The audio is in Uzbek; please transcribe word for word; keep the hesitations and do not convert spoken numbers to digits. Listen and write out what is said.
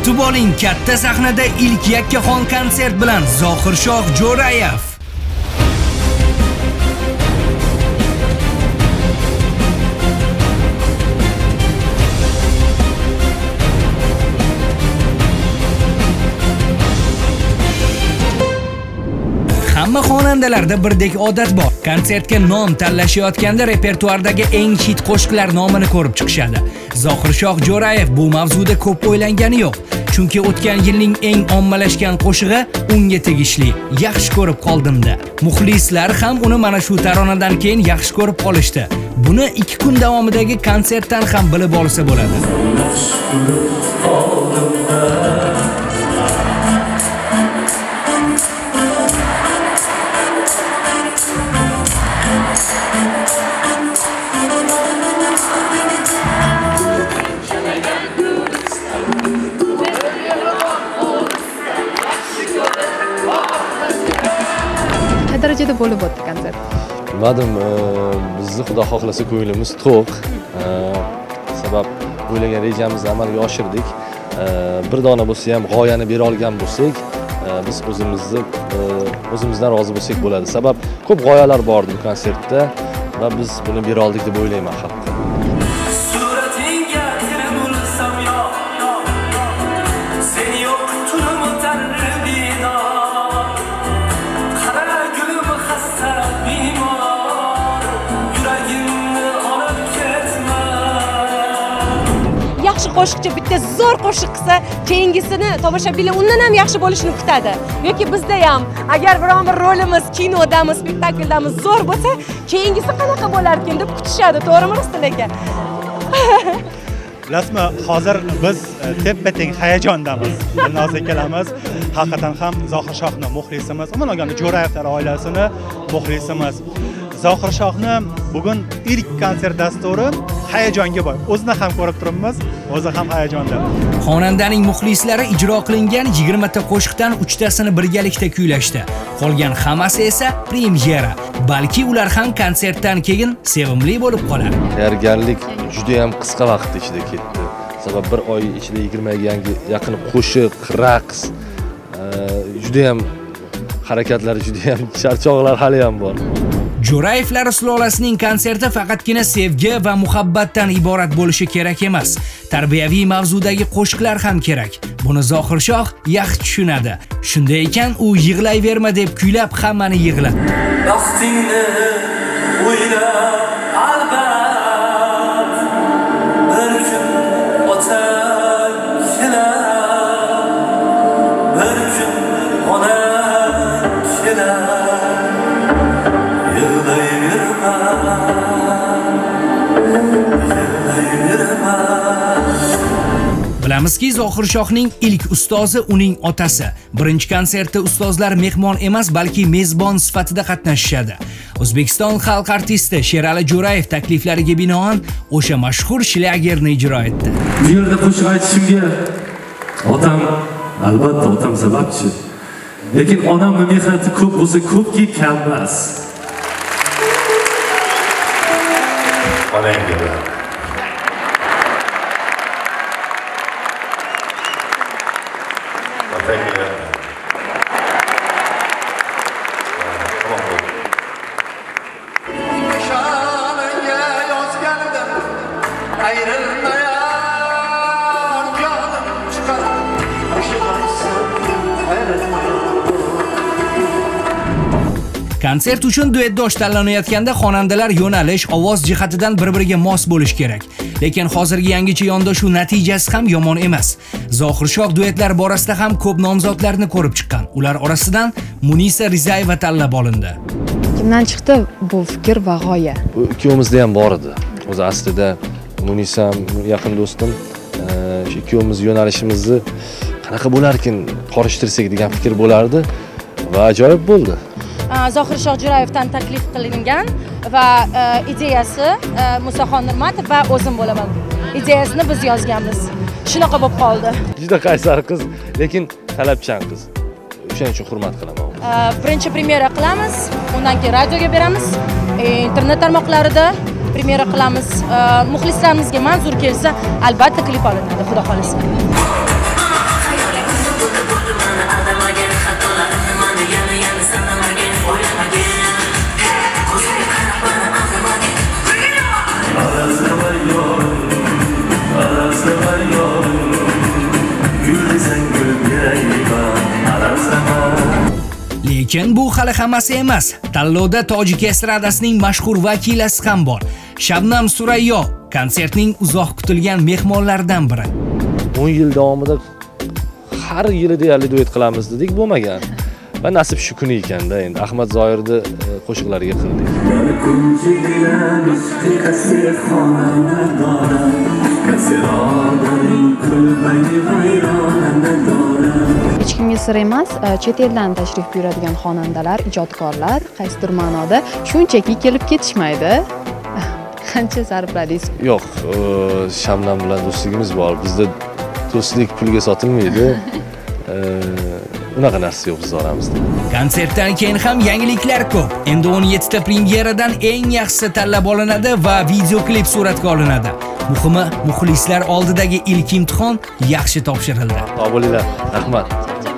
Kutib oling, katta sahnada ilk yakkaxon konsert bilan Zohirshoh Jo'rayev. Hamma xonandalarda birdek odat bor. Konsertga nom tanlashayotganda repertuardagi eng hit qo'shiqlar nomini ko'rib chiqishadi. Zohirshoh Jo'rayev bu mavzuda ko'p o'ylangani yo'q. Chunki o'tgan yilning eng ommalashgan qo'shig'i unga tegishli. Yaxshi ko'rib qoldim-da. Muxlislar ham uni mana shu taronadan keyin yaxshi ko'rib qolishdi. Buni ikki kun davomidagi konsertdan ham bilib olsa bo'ladi. darajada bo'lib o'tdi konsert? Bilmadim, bizni xudo xohlasa ko'nglimiz to'q. Sabab o'ylagan rejamizni amalga oshirdik. Bir dona bo'lsa ham g'oyani bera olgan bo'lsak, biz o'zimizni o'zimizdan rozi bo'lsak bo'ladi. Sabab ko'p g'oyalar bor bu konsertda va biz buni bera oldik deb o'ylayman hatto. Yaxshi qo'shiqchi bitta zo'r qo'shiq qilsa, keyingisini tomoshabinlar undan ham yaxshi bo'lishini kutadi. Yoki bizda ham agar biron bir rolimiz kinodami, spektakldami zo'r bo'lsa, keyingisi qanaqa bo'lar ekan deb kutishadi. To'g'rimi Rustam aka? Bilasizmi, hozir biz teppa-teng hayajondamiz. Dilnoz akalarimiz haqiqatan ham Zohirshohning muxlisimiz, umuman olganda Jo'rayevlar oilasini muxlisimiz. Zohirshohni bugun ilk konsert dasturi hayajonga boy. O'zini ham ko'rib turibmiz, o'zi ham hayajonda. Xonandaning muxlislari ijro qilingan yigirma ta qo'shiqdan uch tasini birgalikda kuylashdi. Qolgan hammasi esa premyera. Balki ular ham konsertdan keyin sevimli bo'lib qolar. Tayyorgarlik juda ham qisqa vaqt ichida ketdi. Sabab bir oy ichida yigirma ga yaqin qo'shiq, raqs, juda ham harakatlari, juda ham charchoqlar hali ham bor. Jo'rayevlar sulolasining konserti faqatgina sevgi va muhabbatdan iborat bo'lishi kerak emas. Tarbiyaviy mavzudagi qo'shiqlar ham kerak. Buni Zohirshoh yaxshi tushunadi. Shunday ekan, u yig'layverma deb kuylab hammani yig'ladi. Baxtingni o'yla albat, bir kun o'tar kelar, bir kun ona kelar. Bilamizki, Zohirshohning ilk ustozi uning otasi. Birinchi konsertda ustozlar mehmon emas, balki mezbon sifatida qatnashishadi. O'zbekiston xalq artisti Sherali Jo'rayev takliflariga binoan o'sha mashhur shlagerni ijro etdi. Bu yerda qo'shiq aytishimga otam, albatta otam sababchi. Lekin onamning mehnati ko'p bo'lsa, ko'pki kam emas. Onamga Konsert uchun duetdosh tanlanayotganda xonandalar yo'nalish, ovoz jihatidan bir-biriga mos bo'lish kerak. Lekin hozirgi yangicha yondashuv natijasi ham yomon emas. Zohirshoh duetlar borasida ham ko'p nomzodlarni ko'rib chiqqan. Ular orasidan Munisa Rizayeva tanlab olindi. Kimdan chiqdi bu fikr va g'oya? Bu ikkiyomizda ham bor edi. O'zi aslida Munisa yaqin do'stim, shu ikkiyamiz yo'nalishimizni qanaqa bo'lar ekan qorishtirsak degan fikr bo'lardi va ajoyib bo'ldi. Zohirshoh Jo'rayevdan taklif qilingan va ideyasi Musaxon Nurmatov va o'zim bo'laman. Ideyasini biz yozganmiz. Shunaqa bo'lib qoldi. Juda qaysar qiz, lekin talabchan qiz. O'shaning uchun hurmat qilaman. Birinchi premyera qilamiz, undan keyin radioga beramiz, internet tarmoqlarida premyera qilamiz. Muxlislarimizga manzur kelsa, albatta klip olinadi, xudo xolisa. Lekin bu hali hammasi emas. Tanlovda tojik estradasining mashhur vakilasi ham bor. Shabnam Surayyo konsertning uzoq kutilgan mehmonlaridan biri. o'n yil davomida har yili deyarli duet qilamiz dedik, bo'lmagan. Va nasib shu kuni ekanda, endi Ahmad Zoirni qo'shiqlariga qildik. Hech kimga sir emas, chet eldan tashrif buyuradigan xonandalar, ijodkorlar qaysidir ma'noda shunchaki kelib ketishmaydi. Qancha sarfladingiz? Yo'q, Shabnam bilan do'stligimiz bor. Bizda do'stlik pulga sotilmaydi. Unaqa narsa yo'q biz oramizda. Konsertdan keyin ham yangiliklar ko'p. Endi o'n yettita premyeradan eng yaxshisi tanlab olinadi va video klip suratga olinadi. Muhimi, muxlislar oldidagi ilk imtihon yaxshi topshirildi. Sog' bo'linglar. Rahmat.